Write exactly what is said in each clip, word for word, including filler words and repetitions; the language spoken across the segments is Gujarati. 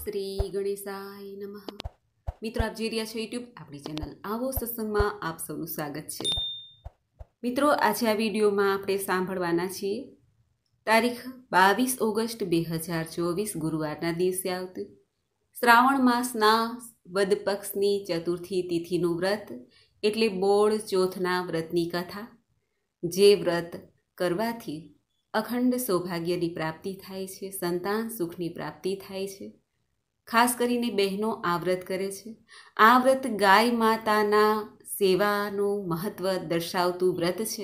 શ્રી ગણેશાય નમઃ। મિત્રો, આપ જોઈ રહ્યા છો યુટ્યુબ આપણી ચેનલ આવો સત્સંગમાં આપ સૌનું સ્વાગત છે। મિત્રો, આજે આ વિડીયોમાં આપણે સાંભળવાના છીએ તારીખ બાવીસ ઓગસ્ટ બે હજાર ચોવીસ ગુરુવારના દિવસે આવતું શ્રાવણ માસના વદ પક્ષની ચતુર્થી તિથિનું વ્રત એટલે બોળ ચોથના વ્રતની કથા। જે વ્રત કરવાથી અખંડ સૌભાગ્યની પ્રાપ્તિ થાય છે, સંતાન સુખની પ્રાપ્તિ થાય છે। ખાસ કરીને બહેનો આ વ્રત કરે છે। આ વ્રત ગાય માતાના સેવાનું મહત્વ દર્શાવતું વ્રત છે।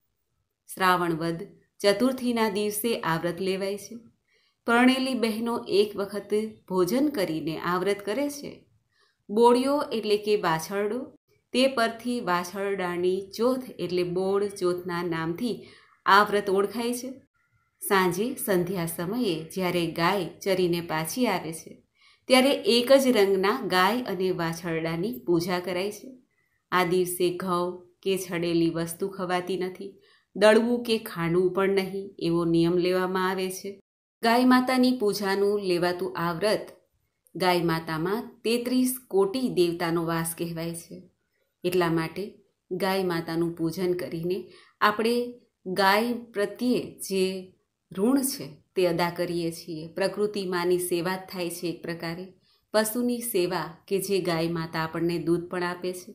શ્રાવણ વદ ચતુર્થીના દિવસે આ વ્રત લેવાય છે। પરણેલી બહેનો એક વખત ભોજન કરીને આ વ્રત કરે છે। બોળિયો એટલે કે વાછરડો, તે પરથી વાછરડાની ચોથ એટલે બોળ ચોથના નામથી આ વ્રત ઓળખાય છે। સાંજે સંધ્યા સમયે જ્યારે ગાય ચરીને પાછી આવે છે ત્યારે એક જ રંગના ગાય અને વાછરડાની પૂજા કરાય છે। આ દિવસે ઘઉં કે છડેલી વસ્તુ ખવાતી નથી, દળવું કે ખાંડવું પણ નહીં એવો નિયમ લેવામાં આવે છે। ગાય માતાની પૂજાનું લેવાતું આ વ્રત ગાય માતામાં તેત્રીસ કોટી દેવતાનો વાસ કહેવાય છે। એટલા માટે ગાય માતાનું પૂજન કરીને આપણે ગાય પ્રત્યે જે ઋણ છે તે અદા કરીએ છીએ। પ્રકૃતિ માની સેવા જ થાય છે। એક પ્રકારે પશુની સેવા કે જે ગાય માતા આપણને દૂધ પણ આપે છે।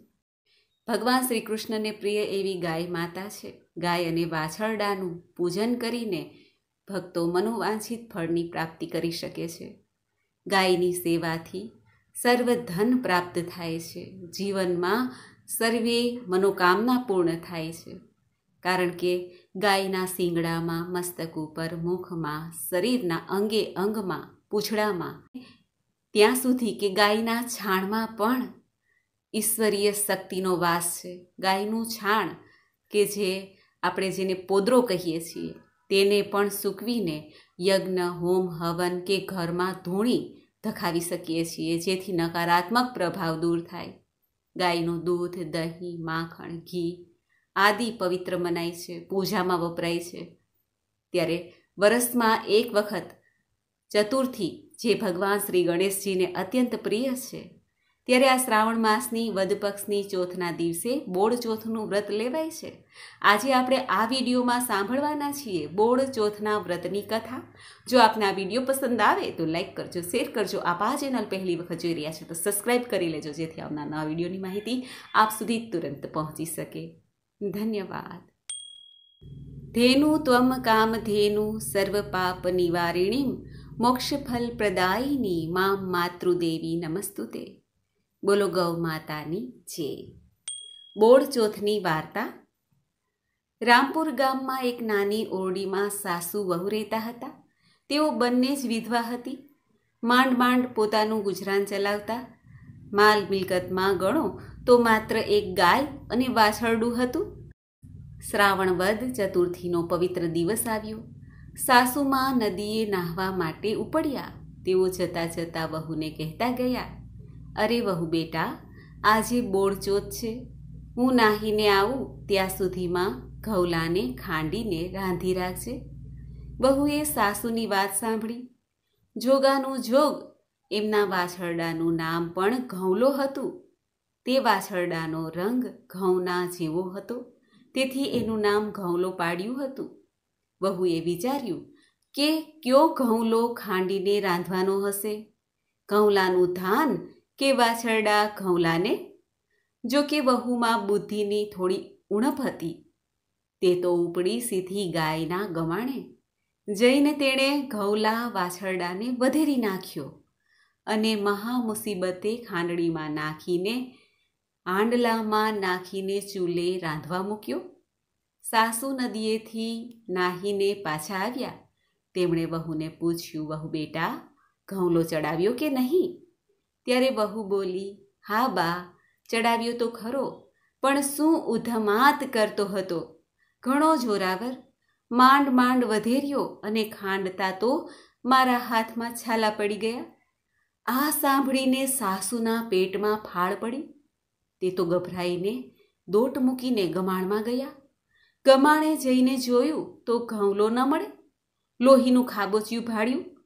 ભગવાન શ્રી કૃષ્ણને પ્રિય એવી ગાય માતા છે। ગાય અને વાછરડાનું પૂજન કરીને ભક્તો મનોવાંછિત ફળની પ્રાપ્તિ કરી શકે છે। ગાયની સેવાથી સર્વ ધન પ્રાપ્ત થાય છે। જીવનમાં સર્વે મનોકામના પૂર્ણ થાય છે। કારણ કે ગાયના શિંગડામાં, મસ્તક ઉપર, મુખમાં, શરીરના અંગે અંગમાં, પૂંછડામાં, ત્યાં સુધી કે ગાયના છાણમાં પણ ઈશ્વરીય શક્તિનો વાસ છે। ગાયનું છાણ કે જે આપણે જેને પોદરો કહીએ છીએ તેને પણ સૂકવીને યજ્ઞ, હોમ, હવન કે ઘરમાં ધૂણી ધખાવી શકીએ છીએ, જેથી નકારાત્મક પ્રભાવ દૂર થાય। ગાયનું દૂધ, દહીં, માખણ, ઘી આદિ પવિત્ર મનાય છે, પૂજામાં વપરાય છે। ત્યારે વર્ષમાં એક વખત ચતુર્થી જે ભગવાન શ્રી ગણેશજીને અત્યંત પ્રિય છે, ત્યારે આ શ્રાવણ માસની વદ પક્ષની ચોથના દિવસે બોળ ચોથનું વ્રત લેવાય છે। આજે આપણે આ વિડીયોમાં સાંભળવાના છીએ બોળ ચોથના વ્રતની કથા। જો આપને આ વિડીયો પસંદ આવે તો લાઈક કરજો, શેર કરજો। આપ આ ચેનલ પહેલી વખત જોઈ રહ્યા છો તો સબસ્ક્રાઈબ કરી લેજો, જેથી આવનાર નવા વિડીયોની માહિતી આપ સુધી તુરંત પહોંચી શકે। ધન્યવાદ। ધેનુ ત્વમ કામધેનુ સર્વ પાપ નિવારિણીમ મોક્ષફલ પ્રદાયિની મામ માતૃદેવી નમસ્તુતે। બોલો ગૌ માતાની જય। બોળ ચોથની વાર્તા। રામપુર ગામમાં એક નાની ઓરડીમાં સાસુ વહુ રહેતા હતા। તેઓ બંને જ વિધવા હતી। માંડ માંડ પોતાનું ગુજરાન ચલાવતા। માલ મિલકતમાં ગણો તો માત્ર એક ગાય અને વાછરડું હતું। શ્રાવણ વદ ચતુર્થીનો પવિત્ર દિવસ આવ્યો। સાસુમાં નદીએ નાહવા માટે ઉપડ્યા। તેઓ જતા જતા વહુને કહેતા ગયા, અરે વહુ બેટા, આજે બોળચોથ છે, હું નાહીને આવું ત્યાં સુધીમાં ઘઉલાને ખાંડીને રાંધી રાખજે। વહુએ સાસુની વાત સાંભળી। જોગાનું જોગ એમના વાછરડાનું નામ પણ ઘઉલો હતું। તે વાછરડાનો રંગ ઘઉંના જેવો હતો, તેથી એનું નામ ઘઉલો પાડ્યું હતું। વહુએ વિચાર્યું કે કયો ઘઉલો ખાંડીને રાંધવાનો હશે, ઘઉલાનું ધાન કે વાછરડા ઘઉલાને? જો કે વહુમાં બુદ્ધિની થોડી ઉણપ હતી। તે તો ઉપડી સીધી ગાયના ગમાણે જઈને તેણે ઘઉલા વાછરડાને વધેરી નાખ્યો અને મહા મુસીબતે ખાંડણીમાં નાખીને આંડલામાં નાખીને ચૂલે રાંધવા મૂક્યો। સાસુ નદીએથી નાહીને પાછા આવ્યા। તેમણે વહુને પૂછ્યું, વહુ બેટા, ઘઉલો ચડાવ્યો કે નહીં? ત્યારે વહુ બોલી, હા બા, ચડાવ્યો તો ખરો, પણ શું ઉધમાત કરતો હતો, ઘણો જોરાવર, માંડ માંડ વધેર્યો અને ખાંડતા તો મારા હાથમાં છાલા પડી ગયા। આ સાંભળીને સાસુના પેટમાં ફાળ પડી। તે તો ગભરાઈને દોટ મૂકીને ગમાણમાં ગયા। ગમાણે જઈને જોયું તો ઘઉલો ન મળે। લોહીનું ખાબોચિયું ભાળ્યું।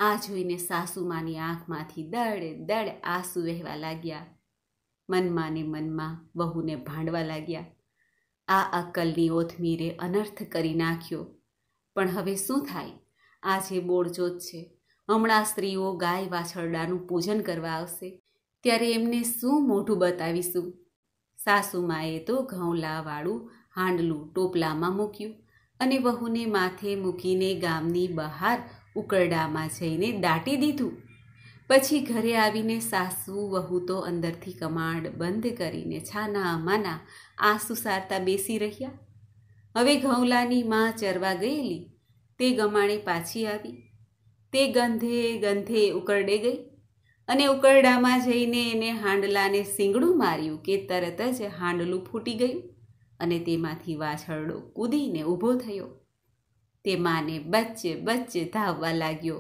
આ જોઈને સાસુમાની આંખમાંથી દડ દડ આંસુ વહેવા લાગ્યા. મનમાં ને મનમાં વહુને ભાંડવા લાગ્યા. આ અક્કલની ઓથમીરે અનર્થ કરી નાખ્યો. પણ હવે શું થાય? આજે બોળચોથ છે. હમણાં સ્ત્રીઓ ગાય વાછરડાનું પૂજન કરવા આવશે, ત્યારે એમને શું મોઢું બતાવીશું? સાસુમાએ તો ઘઉંલાવાળું હાંડલું ટોપલામાં મૂક્યું અને વહુને માથે મૂકીને ગામની બહાર ઉકરડામાં જઈને દાટી દીધું. પછી ઘરે આવીને સાસુ વહુ તો અંદરથી કમાડ બંધ કરીને છાના માના આંસુ સારતા બેસી રહ્યા. હવે ઘઉંલાની માં ચરવા ગયેલી તે ગમાણે પાછી આવી. તે ગંધે ગંધે ઉકરડે ગઈ અને ઉકરડામાં જઈને એને હાંડલાને સીંગડું માર્યું કે તરત જ હાંડલું ફૂટી ગયું અને તેમાંથી વાછરડો કૂદીને ઊભો થયો. તે માને બચ્ચે બચ્ચે ધાવવા લાગ્યો.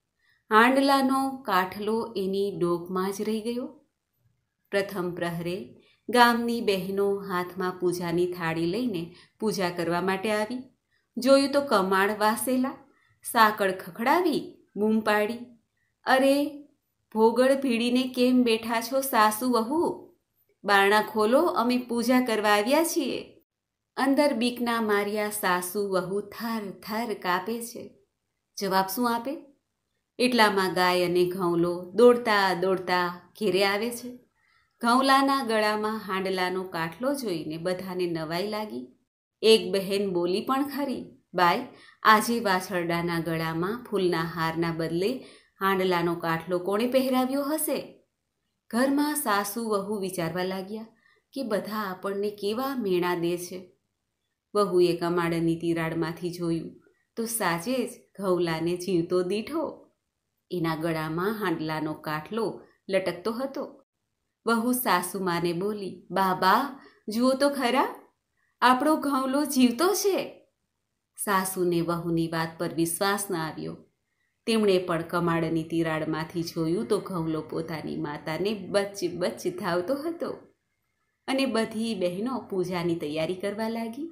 હાંડલાનો કાઠલો એની ડોકમાં જ રહી ગયો. પ્રથમ પ્રહરે ગામની બહેનો હાથમાં પૂજાની થાળી લઈને પૂજા કરવા માટે આવી. જોયું તો કમાડ વાસેલા, સાકળ ખખડાવી બૂમ પાડી, અરે ભોગળ ભીડીને કેમ બેઠા છો સાસુ વહુ? બારણા ખોલો, અમે પૂજા કરવા આવ્યા છીએ. અંદર બીકના માર્યા સાસુ વહુ થર થર કાપે છે. જવાબ શું આપે? એટલામાં ગાય અને ઘઉંલો દોડતા દોડતા ઘેરે આવે છે. ઘઉંલાના ગળામાં હાંડલાનો કાઠલો જોઈને બધાને નવાઈ લાગી. એક બહેન બોલી પણ ખરી, બાઈ, આજે વાછરડાના ગળામાં ફૂલના હારના બદલે હાંડલાનો કાઠલો કોણે પહેરાવ્યો હશે? ઘરમાં સાસુ વહુ વિચારવા લાગ્યા કે બધા આપણને કેવા મેણા દે છે. વહુએ કમાડની તિરાડમાંથી જોયું તો સાચે જ ઘઉંલાને જીવતો દીઠો. એના ગળામાં હાંડલાનો કાઠલો લટકતો હતો. વહુ સાસુમાને બોલી, બા બા, જુઓ તો ખરા, આપણો ઘઉંલો જીવતો છે. સાસુને વહુની વાત પર વિશ્વાસ ન આવ્યો. તેમણે પણ કમાડની તિરાડમાંથી જોયું તો ઘઉંલો પોતાની માતાને બચ્ચ બચ્ચ ધાવતો હતો અને બધી બહેનો પૂજાની તૈયારી કરવા લાગી.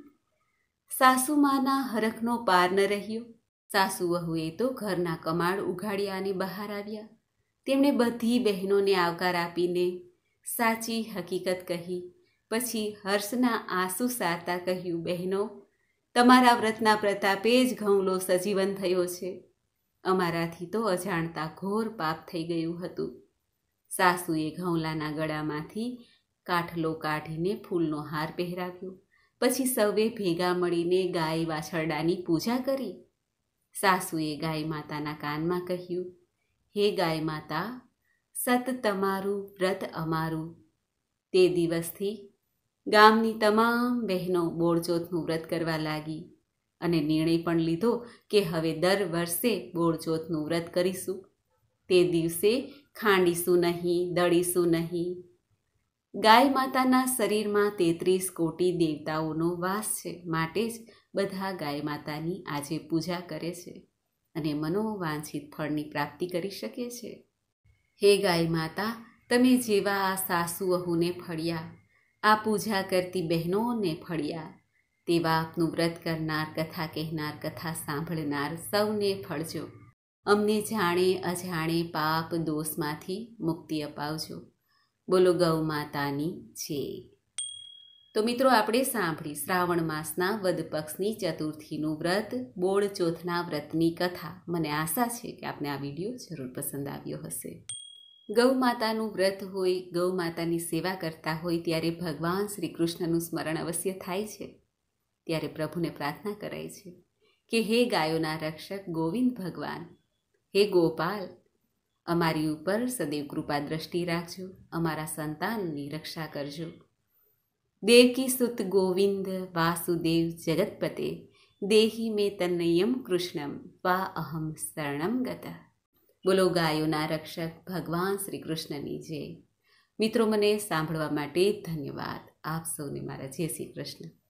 સાસુમાના હરખનો પાર ન રહ્યો. સાસુ વહુએ તો ઘરના કમાડ ઉઘાડ્યા અને બહાર આવ્યા. તેમણે બધી બહેનોને આવકાર આપીને સાચી હકીકત કહી. પછી હર્ષના આંસુ સારતા કહ્યું, બહેનો, તમારા વ્રતના પ્રતાપે જ ઘઉંલો સજીવન થયો છે. અમારાથી તો અજાણતા ઘોર પાપ થઈ ગયું હતું. સાસુએ ઘઉંલાના ગળામાંથી કાઠલો કાઢીને ફૂલનો હાર પહેરાવ્યો. પછી સૌએ ભેગા મળીને ગાય વાછરડાની પૂજા કરી. સાસુએ ગાય માતાના કાનમાં કહ્યું, હે ગાય માતા, સત તમારું વ્રત અમારું. તે દિવસથી ગામની તમામ બહેનો બોળચોથનું વ્રત કરવા લાગી અને નિર્ણય પણ લીધો કે હવે દર વર્ષે બોળચોથનું વ્રત કરીશું. તે દિવસે ખાંડીશું નહીં, દળીશું નહીં. ગાય માતાના શરીરમાં તેત્રીસ કોટી દેવતાઓનો વાસ છે, માટે જ બધા ગાય માતાની આજે પૂજા કરે છે અને મનોવાંછિત ફળની પ્રાપ્તિ કરી શકે છે. હે ગાય માતા, તમે જેવા આ સાસુ વહુને ફળ્યા, આ પૂજા કરતી બહેનોને ફળ્યા, તેવા આપનું વ્રત કરનાર, કથા કહેનાર, કથા સાંભળનાર સૌને ફળજો. અમને જાણે અજાણે પાપ દોષમાંથી મુક્તિ અપાવજો. બોલો ગૌ માતાની જય. તો મિત્રો, આપણે સાંભળી શ્રાવણ માસના વદ પક્ષની ચતુર્થીનું વ્રત, બોળચોથના વ્રતની કથા. મને આશા છે કે આપને આ વિડીયો જરૂર પસંદ આવ્યો હશે. ગૌ માતાનું વ્રત હોય, ગૌ માતાની સેવા કરતા હોય ત્યારે ભગવાન શ્રી કૃષ્ણનું સ્મરણ અવશ્ય થાય છે. ત્યારે પ્રભુને પ્રાર્થના કરાય છે કે હે ગાયોના રક્ષક ગોવિંદ ભગવાન, હે ગોપાલ, અમારી ઉપર સદૈવ કૃપા દ્રષ્ટિ રાખજો, અમારા સંતાનની રક્ષા કરજો. દેવકી સુત ગોવિંદ વાસુદેવ જગતપતે દેહી મે તન્નયમ કૃષ્ણમ વા અહમ શરણમ ગતઃ. બોલો ગાયોના રક્ષક ભગવાન શ્રી કૃષ્ણની જય. મિત્રો, મને સાંભળવા માટે ધન્યવાદ. આપ સૌને મારા જય શ્રી કૃષ્ણ.